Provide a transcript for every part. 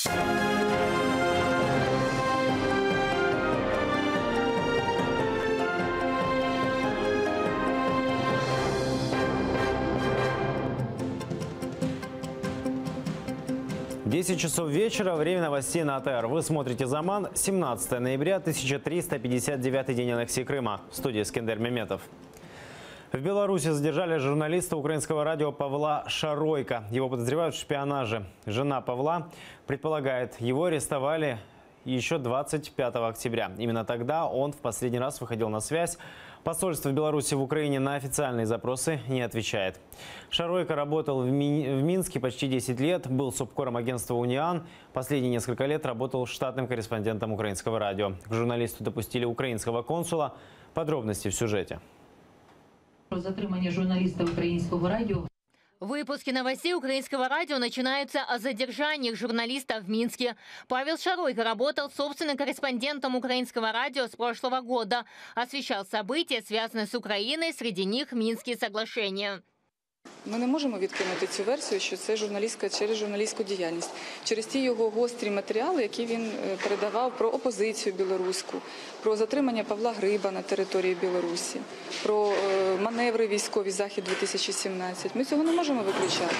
Десять часов вечера, время новостей на АТР. Вы смотрите «Заман». 17 ноября, 1359-й день аннексии Крыма. В студии Скендер Меметов. В Беларуси задержали журналиста украинского радио Павла Шаройка. Его подозревают в шпионаже. Жена Павла предполагает, его арестовали еще 25 октября. Именно тогда он в последний раз выходил на связь. Посольство Беларуси в Украине на официальные запросы не отвечает. Шаройко работал в Минске почти 10 лет, был субкором агентства «Униан». Последние несколько лет работал штатным корреспондентом украинского радио. К журналисту допустили украинского консула. Подробности в сюжете. Про затримання журналиста украинского радио. Выпуски новостей украинского радио начинаются о задержаниях журналиста в Минске. Павел Шаройко работал собственным корреспондентом украинского радио с прошлого года. Освещал события, связанные с Украиной, среди них Минские соглашения. Ми не можемо відкинути цю версію, що це журналістка через журналістську діяльність, через ті його гострі матеріали, які він передавав про опозицію білоруську, про затримання Павла Гриба на території Білорусі, про маневри військові Захід-2017. Ми цього не можемо виключати.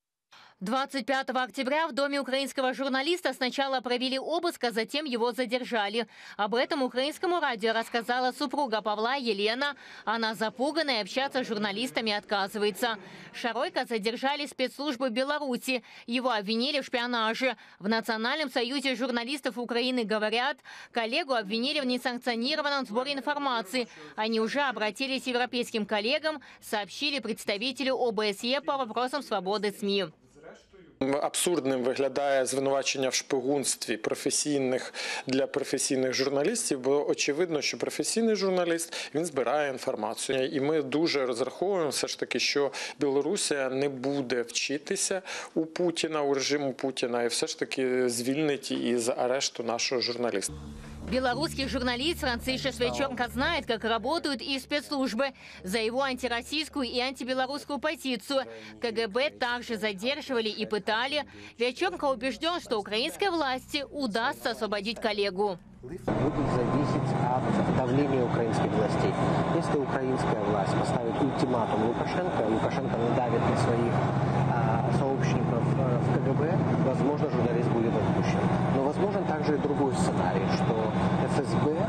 25 октября в доме украинского журналиста сначала провели обыск, а затем его задержали. Об этом украинскому радио рассказала супруга Павла Елена. Она запугана и общаться с журналистами отказывается. Шаройко задержали спецслужбы Беларуси. Его обвинили в шпионаже. В Национальном союзе журналистов Украины говорят, коллегу обвинили в несанкционированном сборе информации. Они уже обратились к европейским коллегам, сообщили представителю ОБСЕ по вопросам свободы СМИ. Абсурдним виглядає звинувачення в шпигунстві для професійних журналістів, бо очевидно, що професійний журналіст, він збирає інформацію. І ми дуже розраховуємо все ж таки, що Білорусія не буде вчитися у Путіна, у режиму Путіна, і все ж таки звільнить із арешту нашого журналіста. Белорусский журналист Францишек Вечерко знает, как работают и спецслужбы. За его антироссийскую и антибелорусскую позицию КГБ также задерживали и пытали. Вечерко убежден, что украинской власти удастся освободить коллегу. Будет зависеть от давления украинских властей. Если украинская власть поставит ультиматум Лукашенко надавит на своих сообщников в КГБ, возможно, журналист будет отпущен. Но возможен также и другой сценарий, что ФСБ,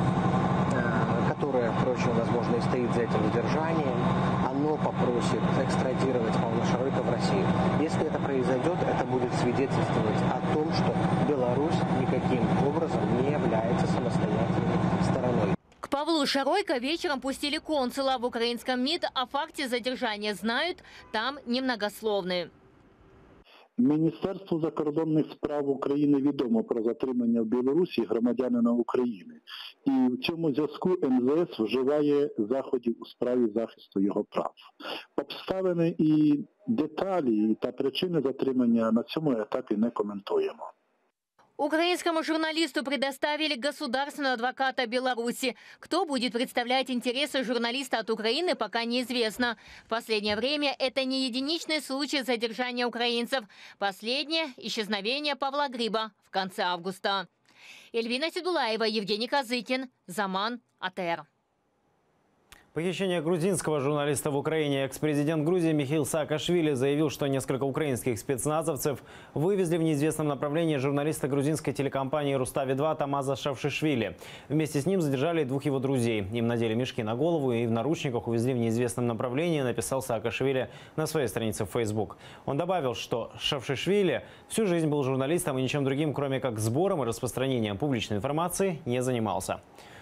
которое, впрочем, возможно, и стоит за этим задержанием, оно попросит экстрадировать Павла Шаройко в Россию. Если это произойдет, это будет свидетельствовать о том, что Беларусь никаким образом не является самостоятельной стороной. К Павлу Шаройко вечером пустили консула. В украинском МИД о факте задержания знают, там немногословны. Міністерству закордонних справ України відомо про затримання в Білорусі громадянина України. І в цьому зв'язку МЗС вживає заходів у справі захисту його прав. Обставини і деталі та причини затримання на цьому етапі не коментуємо. Украинскому журналисту предоставили государственного адвоката Беларуси. Кто будет представлять интересы журналиста от Украины, пока неизвестно. В последнее время это не единичный случай задержания украинцев. Последнее – исчезновение Павла Гриба в конце августа. Эльвина Седулаева, Евгений Козыкин, Заман, АТР. Похищение грузинского журналиста в Украине. Экс-президент Грузии Михаил Саакашвили заявил, что несколько украинских спецназовцев вывезли в неизвестном направлении журналиста грузинской телекомпании «Рустави-2» Тамаза Шавшишвили. Вместе с ним задержали двух его друзей. Им надели мешки на голову и в наручниках увезли в неизвестном направлении, написал Саакашвили на своей странице в Facebook. Он добавил, что Шавшишвили всю жизнь был журналистом и ничем другим, кроме как сбором и распространением публичной информации, не занимался.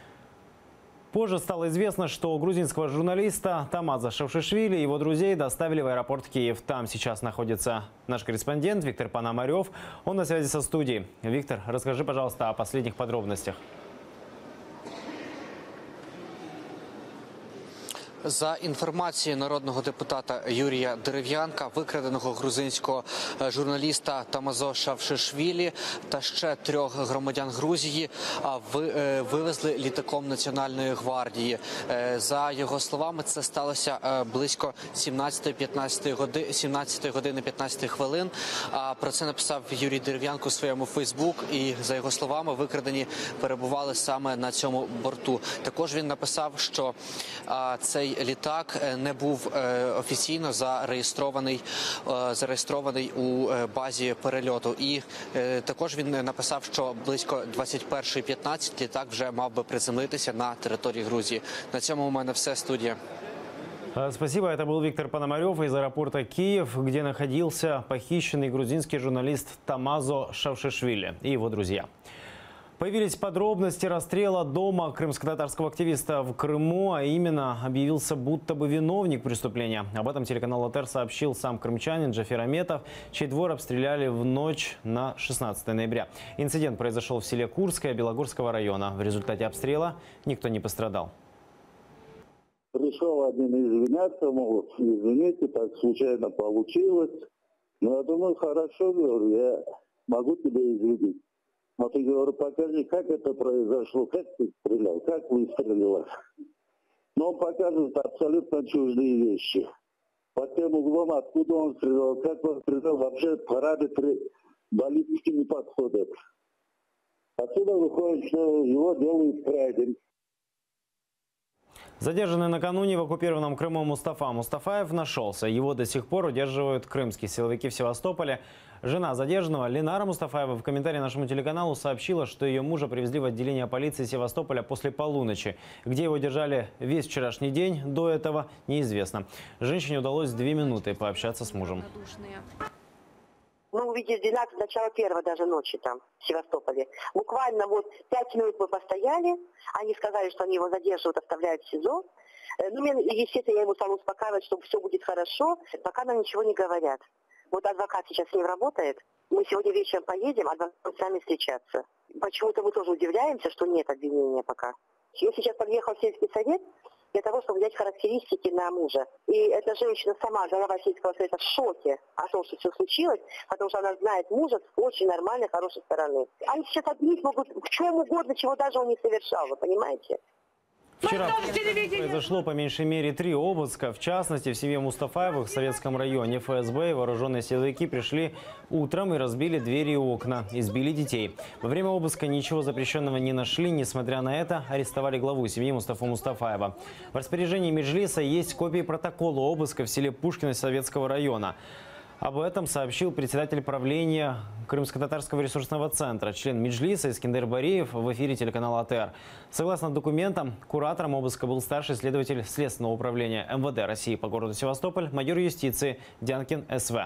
Позже стало известно, что грузинского журналиста Тамаза Шавшишвили и его друзей доставили в аэропорт Киев. Там сейчас находится наш корреспондент Виктор Пономарев. Он на связи со студией. Виктор, расскажи, пожалуйста, о последних подробностях. За інформацією народного депутата Юрія Дерев'янка, викраденого грузинського журналіста Тамазо Шавшишвілі та ще 3 громадян Грузії вивезли літаком Національної гвардії. За його словами, це сталося близько 17 години 15 хвилин. Про це написав Юрій Дерев'янко у своєму Фейсбук. І за його словами, викрадені перебували саме на цьому борту. Також він написав, що цей літак не був офіційно зареєстрований у базі перельоту. І також він написав, що близько 21:15 літак вже мав би приземлитися на території Грузії. На цьому у мене все, студія. Спасибо. Это был Виктор Пономарев из аэропорта Киев, где находился похищенный грузинский журналист Тамазо Шавшишвили и его друзья. Появились подробности расстрела дома крымско-татарского активиста в Крыму, а именно объявился будто бы виновник преступления. Об этом телеканал АТР сообщил сам крымчанин Джафер Аметов, чей двор обстреляли в ночь на 16 ноября. Инцидент произошел в селе Курское Белогорского района. В результате обстрела никто не пострадал. Пришел один извиняться, мол, извините, так случайно получилось. Но я думаю, хорошо, говорю, я могу тебя извинить. А ты, говорю, покажи, как это произошло, как ты стрелял, как выстрелила. Но он показывает абсолютно чуждые вещи. По тем углом, откуда он стрелял, как он стрелял, вообще параметры баллистики не подходят. Отсюда выходит, что его делают крайним. Задержанный накануне в оккупированном Крыму Мустафа Мустафаев нашелся. Его до сих пор удерживают крымские силовики в Севастополе. Жена задержанного Ленара Мустафаева в комментарии нашему телеканалу сообщила, что ее мужа привезли в отделение полиции Севастополя после полуночи. Где его держали весь вчерашний день, до этого неизвестно. Женщине удалось 2 минуты пообщаться с мужем. Мы увидели 12, начало 1 даже ночи там, в Севастополе. Буквально вот 5 минут мы постояли. Они сказали, что они его задерживают, оставляют в СИЗО. Ну, естественно, я ему стала успокаивать, что все будет хорошо. Пока нам ничего не говорят. Вот адвокат сейчас с ним работает. Мы сегодня вечером поедем, адвокат с нами встречаться. Почему-то мы тоже удивляемся, что нет обвинения пока. Я сейчас подъехал в сельский совет для того, чтобы взять характеристики на мужа. И эта женщина сама, глава сельского совета, в шоке о том, что все случилось, потому что она знает мужа с очень нормальной, хорошей стороны. Они сейчас обвинить могут в чем угодно, чего даже он не совершал, вы понимаете? Вчера произошло по меньшей мере 3 обыска. В частности, в семье Мустафаевых в Советском районе ФСБ и вооруженные силовики пришли утром и разбили двери и окна, избили детей. Во время обыска ничего запрещенного не нашли. Несмотря на это, арестовали главу семьи Мустафу Мустафаева. В распоряжении Меджлиса есть копии протокола обыска в селе Пушкино Советского района. Об этом сообщил председатель правления Крымско-татарского ресурсного центра, член Меджлиса Искендер Бареев в эфире телеканала АТР. Согласно документам, куратором обыска был старший следователь Следственного управления МВД России по городу Севастополь, майор юстиции Дянкин СВ.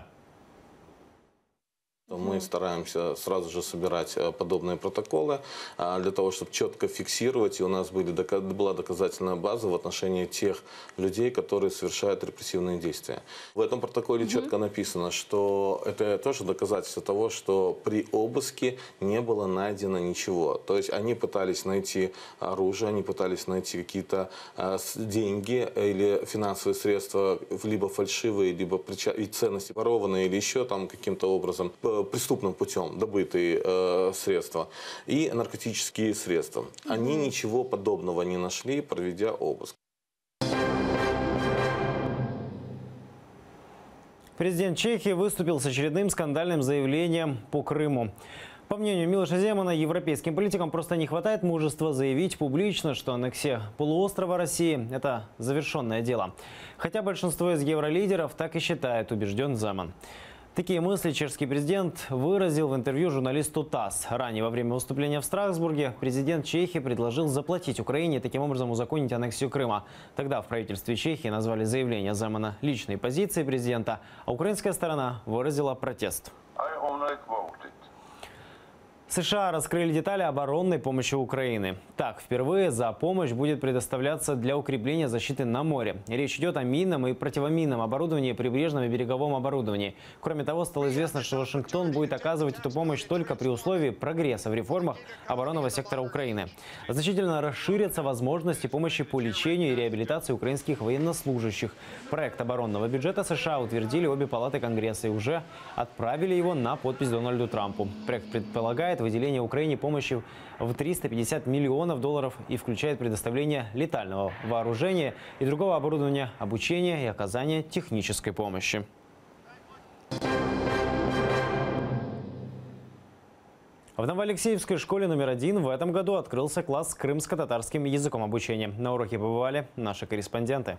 Мы стараемся сразу же собирать подобные протоколы для того, чтобы четко фиксировать, и у нас была доказательная база в отношении тех людей, которые совершают репрессивные действия. В этом протоколе четко написано, что это тоже доказательство того, что при обыске не было найдено ничего. То есть они пытались найти оружие, они пытались найти какие-то деньги или финансовые средства, либо фальшивые, либо ценности ворованные, или еще там каким-то образом преступным путем добытые средства и наркотические средства. Они ничего подобного не нашли, проведя обыск. Президент Чехии выступил с очередным скандальным заявлением по Крыму. По мнению Милоша Земана, европейским политикам просто не хватает мужества заявить публично, что аннексия полуострова России – это завершенное дело. Хотя большинство из евролидеров так и считает, убежден Земан. Такие мысли чешский президент выразил в интервью журналисту ТАСС. Ранее, во время выступления в Страсбурге, президент Чехии предложил заплатить Украине и таким образом узаконить аннексию Крыма. Тогда в правительстве Чехии назвали заявление Земана личной позицией президента, а украинская сторона выразила протест. США раскрыли детали оборонной помощи Украины. Так, впервые за помощь будет предоставляться для укрепления защиты на море. Речь идет о минном и противоминном оборудовании, прибрежном и береговом оборудовании. Кроме того, стало известно, что Вашингтон будет оказывать эту помощь только при условии прогресса в реформах оборонного сектора Украины. Значительно расширятся возможности помощи по лечению и реабилитации украинских военнослужащих. Проект оборонного бюджета США утвердили обе палаты Конгресса и уже отправили его на подпись Дональду Трампу. Проект предполагает выделение Украине помощи в 350 миллионов долларов и включает предоставление летального вооружения и другого оборудования, обучения и оказание технической помощи. В Новоалексеевской школе номер 1 в этом году открылся класс с крымско-татарским языком обучения. На уроке побывали наши корреспонденты.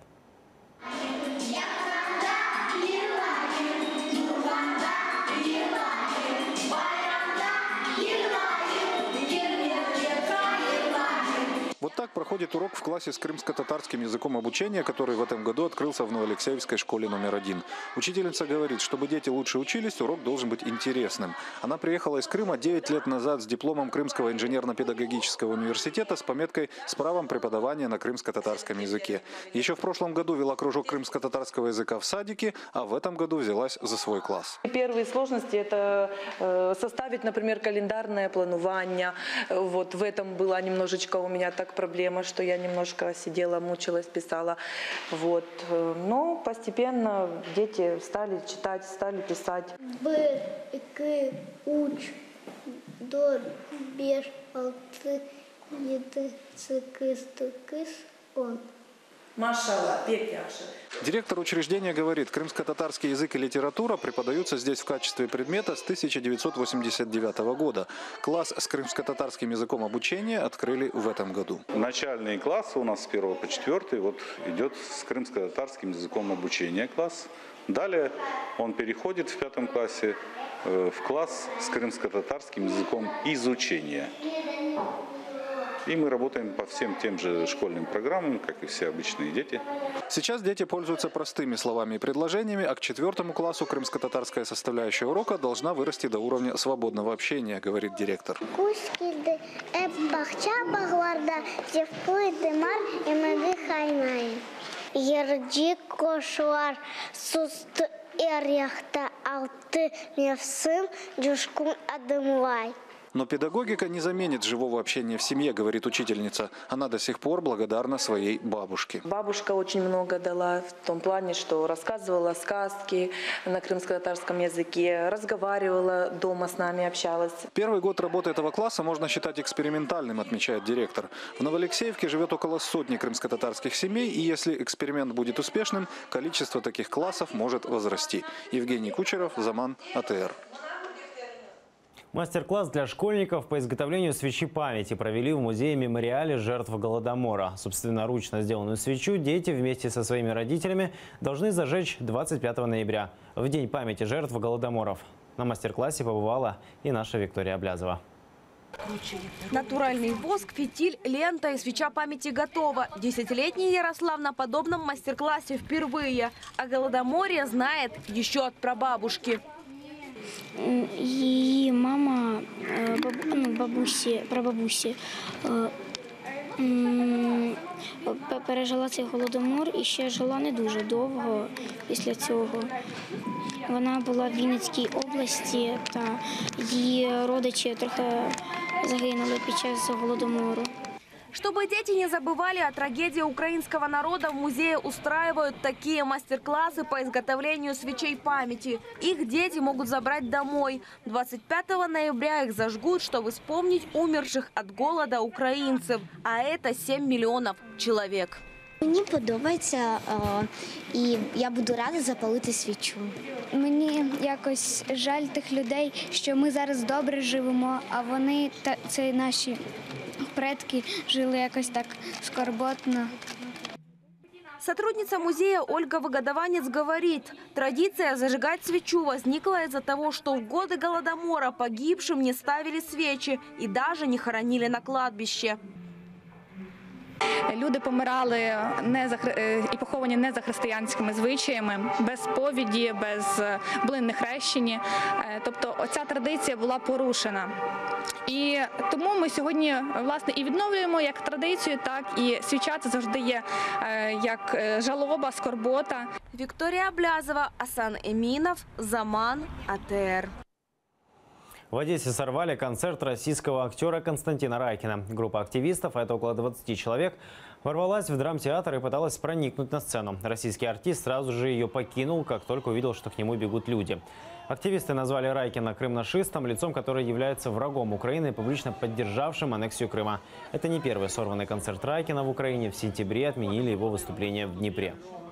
Вот так проходит урок в классе с крымско-татарским языком обучения, который в этом году открылся в Новоалексеевской школе номер 1. Учительница говорит, чтобы дети лучше учились, урок должен быть интересным. Она приехала из Крыма 9 лет назад с дипломом Крымского инженерно-педагогического университета с пометкой с правом преподавания на крымско-татарском языке. Еще в прошлом году вела кружок крымско-татарского языка в садике, а в этом году взялась за свой класс. Первые сложности – это составить, например, календарное планирование. Вот в этом была немножечко у меня так проблема, что я немножко сидела, мучилась, писала. Вот. Но постепенно дети стали читать, стали писать. Б, К, Уч, Дор, Беш, Алты, Еды, Цикыс, Тукыс, Он. Машалла, Пекяша. Директор учреждения говорит, крымско-татарский язык и литература преподаются здесь в качестве предмета с 1989 года. Класс с крымско-татарским языком обучения открыли в этом году. Начальные классы у нас с 1 по 4 вот идет с крымско-татарским языком обучения класс. Далее он переходит в 5 классе в класс с крымско-татарским языком изучения. И мы работаем по всем тем же школьным программам, как и все обычные дети. Сейчас дети пользуются простыми словами и предложениями, а к 4 классу крымско-татарская составляющая урока должна вырасти до уровня свободного общения, говорит директор. Но педагогика не заменит живого общения в семье, говорит учительница. Она до сих пор благодарна своей бабушке. Бабушка очень много дала в том плане, что рассказывала сказки на крымско-татарском языке, разговаривала дома с нами, общалась. Первый год работы этого класса можно считать экспериментальным, отмечает директор. В Новоалексеевке живет около 100 крымско-татарских семей, и если эксперимент будет успешным, количество таких классов может возрасти. Евгений Кучеров, Заман, АТР. Мастер-класс для школьников по изготовлению свечи памяти провели в музее-мемориале жертв Голодомора. Собственноручно сделанную свечу дети вместе со своими родителями должны зажечь 25 ноября, в День памяти жертв Голодоморов. На мастер-классе побывала и наша Виктория Облязова. Натуральный воск, фитиль, лента и свеча памяти готова. 10-летний Ярослав на подобном мастер-классе впервые. О Голодоморе знает еще от прабабушки. Її мама, прабабусі, пережила цей голодомор і ще жила не дуже довго після цього. Вона була в Вінницькій області, та її родичі трохи загинули під час голодомору. Чтобы дети не забывали о трагедии украинского народа, в музее устраивают такие мастер-классы по изготовлению свечей памяти. Их дети могут забрать домой. 25 ноября их зажгут, чтобы вспомнить умерших от голода украинцев. А это 7 миллионов человек. Мені подобається, і я буду рада запалити свічу. Мені якось жаль тих людей, що ми зараз добре живемо, а вони, це наші предки, жили якось так скорботно. Сотрудница музея Ольга Выгодованец говорит, традиция зажигать свечу возникла из-за того, что в годы Голодомора погибшим не ставили свечи и даже не хоронили на кладбище. люди помирали і поховані не за християнськими звичаями, без сповіді, без були не хрещені. Тобто оця традиція була порушена. І тому ми сьогодні, власне, і відновлюємо як традицію, так і свіча це завжди є як жалоба, скорбота. Виктория Облязова, Асан Эминов, Заман, АТР. В Одессе сорвали концерт российского актера Константина Райкина. Группа активистов, а это около 20 человек, ворвалась в драмтеатр и пыталась проникнуть на сцену. Российский артист сразу же ее покинул, как только увидел, что к нему бегут люди. Активисты назвали Райкина крымнашистом, лицом который является врагом Украины и публично поддержавшим аннексию Крыма. Это не первый сорванный концерт Райкина в Украине. В сентябре отменили его выступление в Днепре.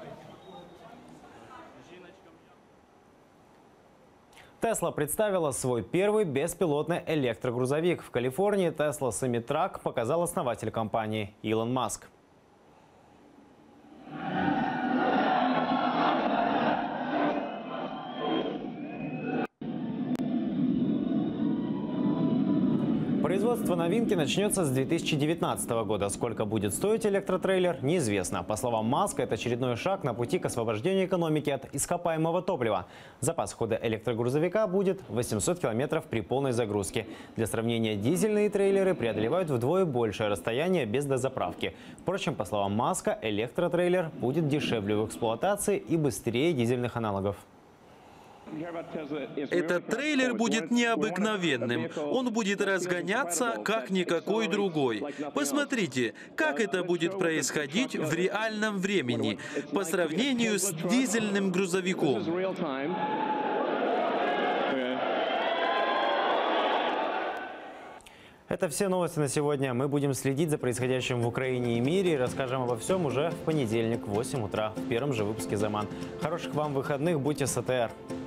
Tesla представила свой первый беспилотный электрогрузовик. В Калифорнии Tesla Semi-Truck показал основатель компании Илон Маск. Производство новинки начнется с 2019 года. Сколько будет стоить электротрейлер, неизвестно. По словам Маска, это очередной шаг на пути к освобождению экономики от ископаемого топлива. Запас хода электрогрузовика будет 800 километров при полной загрузке. Для сравнения, дизельные трейлеры преодолевают вдвое большее расстояние без дозаправки. Впрочем, по словам Маска, электротрейлер будет дешевле в эксплуатации и быстрее дизельных аналогов. Этот трейлер будет необыкновенным. Он будет разгоняться, как никакой другой. Посмотрите, как это будет происходить в реальном времени по сравнению с дизельным грузовиком. Это все новости на сегодня. Мы будем следить за происходящим в Украине и мире и расскажем обо всем уже в понедельник в 8 утра в первом же выпуске «Заман». Хороших вам выходных, будьте с АТР.